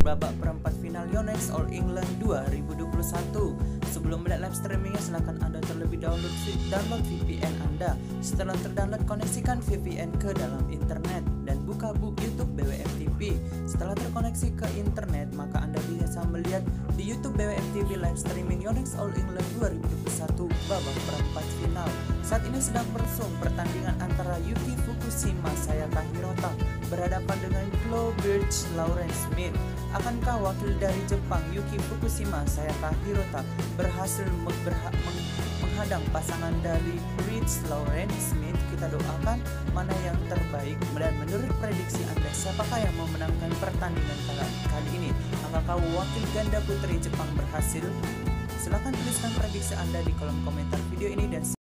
babak perempat final Yonex All England 2021. Sebelum melihat live streamingnya, silahkan Anda terlebih download VPN Anda. Setelah terdownload, koneksikan VPN ke dalam internet dan buka YouTube BWF TV. Setelah terkoneksi ke internet, maka Anda bisa melihat di YouTube BWF TV live streaming Yonex All England 2021 babak perempat final. Saat ini sedang berlangsung pertandingan antara Yuki Fukushima Sayaka Hirota berhadapan dengan Chloe Birch Lawrence Smith. Akankah wakil dari Jepang Yuki Fukushima Sayaka Hirota berhasil menghadang pasangan dari Birch Lawrence Smith? Kita doakan mana yang terbaik. Dan menurut prediksi Anda, siapakah yang memenangkan pertandingan kali ini? Apakah wakil ganda putri Jepang berhasil? Silahkan tuliskan prediksi Anda di kolom komentar video ini dan